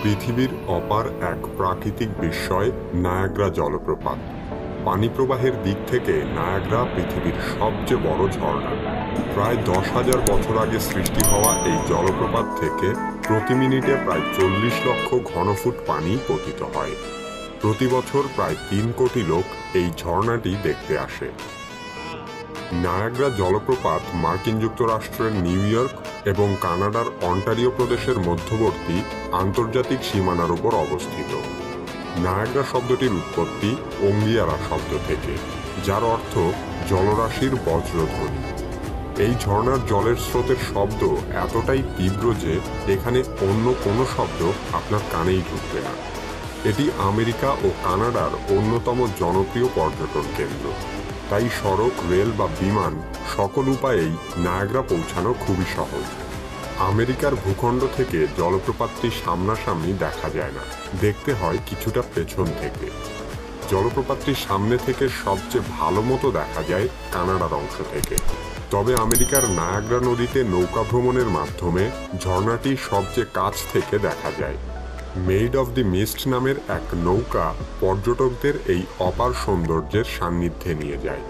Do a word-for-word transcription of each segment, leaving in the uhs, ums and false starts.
পৃথিবীর অপার এক প্রাকৃতিক বিস্ময় নায়াগ্রা জলপ্রপাত। পানি প্রবাহের দিক থেকে নায়াগ্রা পৃথিবীর সবচেয়ে বড় ঝর্ণা। প্রায় দশ হাজার বছর আগে সৃষ্টি হওয়া এই জলপ্রপাত থেকে প্রতি মিনিটে প্রায় চল্লিশ লক্ষ ঘনফুট পানি পতিত হয়। প্রতি বছর প্রায় তিন কোটি লোক এই ঝর্ণাটি দেখতে আসে। নায়াগ্রা জলপ্রপাত মার্কিন যুক্তরাষ্ট্রের নিউ ইয়র্ক এবং কানাডার অন্টারিও প্রদেশের মধ্যবর্তী আন্তর্জাতিক সীমানার উপর অবস্থিত। নায়াগ্রা শব্দটির উৎপত্তি অঙ্গিয়ারা শব্দ থেকে, যার অর্থ জলরাশির বজ্রধ্বনি। এই ঝর্ণার জলের স্রোতের শব্দ এতটাই তীব্র যে এখানে অন্য কোনো শব্দ আপনার কানেই ঢুকবে না। এটি আমেরিকা ও কানাডার অন্যতম জনপ্রিয় পর্যটন কেন্দ্র। তাই সড়ক, রেল বা বিমান সকল উপায়েই নায়াগ্রা পৌঁছানো খুবই সহজ। আমেরিকার ভূখণ্ড থেকে জলপ্রপাতটি সামনাসামনি দেখা যায় না, দেখতে হয় কিছুটা পেছন থেকে। জলপ্রপাতটি সামনে থেকে সবচেয়ে ভালো মতো দেখা যায় কানাডার অংশ থেকে। তবে আমেরিকার নায়াগ্রা নদীতে নৌকা ভ্রমণের মাধ্যমে ঝর্ণাটি সবচেয়ে কাছ থেকে দেখা যায়। মেড অফ দি মিস্ট নামের এক নৌকা পর্যটকদের এই অপার সৌন্দর্যের সান্নিধ্যে নিয়ে যায়।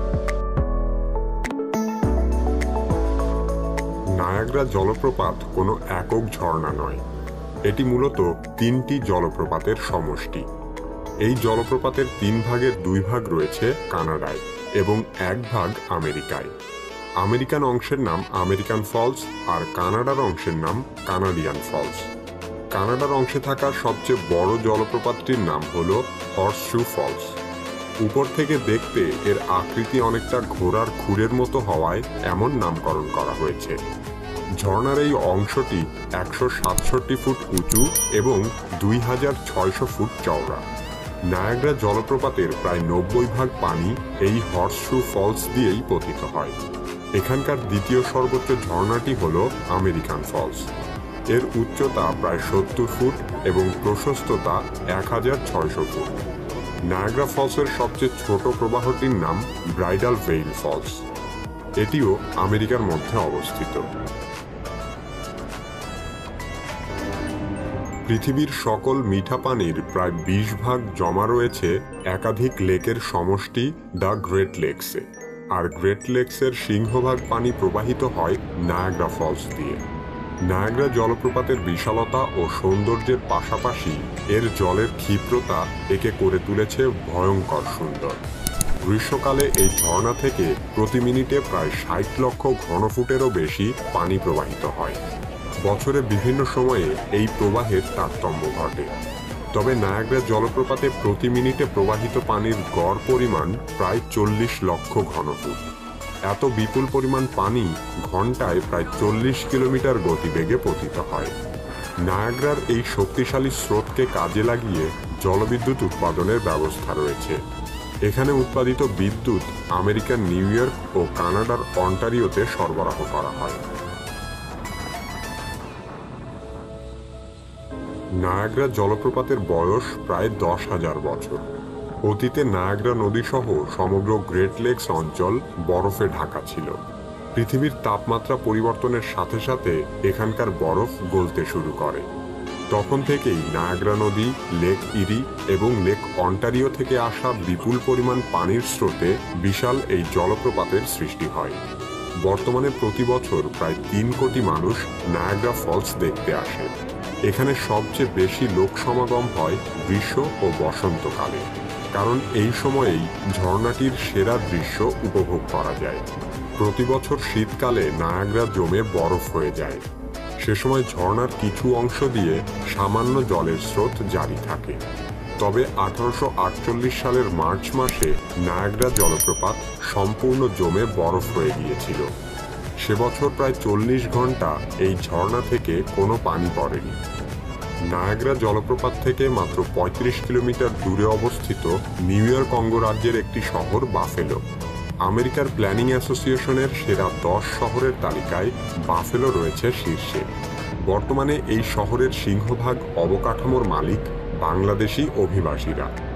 নায়াগ্রা জলপ্রপাত কোনো একক ঝর্ণা নয়, এটি মূলত তিনটি জলপ্রপাতের সমষ্টি। এই জলপ্রপাতের তিন ভাগের দুই ভাগ রয়েছে কানাডায় এবং এক ভাগ আমেরিকায়। আমেরিকান অংশের নাম আমেরিকান ফলস আর কানাডার অংশের নাম কানাডিয়ান ফলস। কানাডার অংশে থাকা সবচেয়ে বড় জলপ্রপাতটির নাম হল হর্সশু ফলস। উপর থেকে দেখতে এর আকৃতি অনেকটা ঘোড়ার খুরের মতো হওয়ায় এমন নামকরণ করা হয়েছে। ঝর্ণার এই অংশটি একশো সাতষট্টি ফুট উঁচু এবং দুই হাজার ছয়শো ফুট চওড়া। নায়াগ্রা জলপ্রপাতের প্রায় নব্বই ভাগ পানি এই হর্সশু ফলস দিয়েই পতিত হয়। এখানকার দ্বিতীয় সর্বোচ্চ ঝর্ণাটি হল আমেরিকান ফলস। এর উচ্চতা প্রায় সত্তর ফুট এবং প্রশস্ততা এক হাজার ছয়শো ফুট। নায়াগ্রা ফলসের সবচেয়ে ছোট প্রবাহটির নাম ব্রাইডাল ভেইল ফলস। এটিও আমেরিকার মধ্যে অবস্থিত। পৃথিবীর সকল মিঠা পানির প্রায় বিশ ভাগ জমা রয়েছে একাধিক লেকের সমষ্টি দ্য গ্রেট লেকসে, আর গ্রেট লেকসের সিংহভাগ পানি প্রবাহিত হয় নায়াগ্রা ফলস দিয়ে। নায়াগ্রা জলপ্রপাতের বিশালতা ও সৌন্দর্যের পাশাপাশি এর জলের ক্ষিপ্রতা একে করে তুলেছে ভয়ঙ্কর সুন্দর। গ্রীষ্মকালে এই ঝর্ণা থেকে প্রতি মিনিটে প্রায় ষাট লক্ষ ঘনফুটেরও বেশি পানি প্রবাহিত হয়। বছরে বিভিন্ন সময়ে এই প্রবাহের তারতম্য ঘটে। তবে নায়াগ্রা জলপ্রপাতে প্রতি মিনিটে প্রবাহিত পানির গড় পরিমাণ প্রায় চল্লিশ লক্ষ ঘনফুট। এত বিপুল পরিমাণ পানি ঘন্টায় প্রায় চল্লিশ কিলোমিটার গতিবেগে পতিত হয়। নায়াগ্রার এই শক্তিশালী স্রোতকে কাজে লাগিয়ে জলবিদ্যুৎ উৎপাদনের ব্যবস্থা রয়েছে। এখানে উৎপাদিত বিদ্যুৎ আমেরিকার নিউ ইয়র্ক ও কানাডার অন্টারিওতে সরবরাহ করা হয়। নায়াগ্রা জলপ্রপাতের বয়স প্রায় দশ হাজার বছর। অতীতে নায়াগ্রা নদীসহ সমগ্র গ্রেট লেকস অঞ্চল বরফে ঢাকা ছিল। পৃথিবীর তাপমাত্রা পরিবর্তনের সাথে সাথে এখানকার বরফ গলতে শুরু করে। তখন থেকেই নায়াগ্রা নদী, লেক ইরি এবং লেক অন্টারিও থেকে আসা বিপুল পরিমাণ পানির স্রোতে বিশাল এই জলপ্রপাতের সৃষ্টি হয়। বর্তমানে প্রতি বছর প্রায় তিন কোটি মানুষ নায়াগ্রা ফলস দেখতে আসে। এখানে সবচেয়ে বেশি লোক সমাগম হয় গ্রীষ্ম ও বসন্তকালে, কারণ এই সময়েই ঝর্ণাটির সেরা দৃশ্য উপভোগ করা যায়। প্রতি বছর শীতকালে নায়াগ্রা জমে বরফ হয়ে যায়। সে সময় ঝর্ণার কিছু অংশ দিয়ে সামান্য জলের স্রোত জারি থাকে। তবে আঠারোশো আটচল্লিশ সালের মার্চ মাসে নায়াগ্রা জলপ্রপাত সম্পূর্ণ জমে বরফ হয়ে গিয়েছিল। সে বছর প্রায় চল্লিশ ঘন্টা এই ঝর্ণা থেকে কোনো পানি পড়েনি। নায়াগ্রা জলপ্রপাত থেকে মাত্র পঁয়ত্রিশ কিলোমিটার দূরে অবস্থিত নিউ ইয়র্ক অঙ্গরাজ্যের একটি শহর বাফেলো। আমেরিকার প্ল্যানিং অ্যাসোসিয়েশনের সেরা দশ শহরের তালিকায় বাফেলো রয়েছে শীর্ষে। বর্তমানে এই শহরের সিংহভাগ অবকাঠামোর মালিক বাংলাদেশি অভিবাসীরা।